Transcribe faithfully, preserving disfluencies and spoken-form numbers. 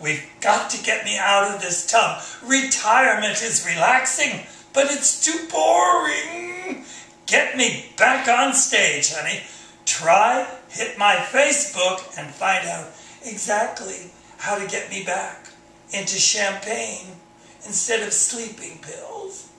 We've got to get me out of this tub. Retirement is relaxing, but it's too boring. Get me back on stage, honey. Try, hit my Facebook, and find out exactly how to get me back into champagne instead of sleeping pills.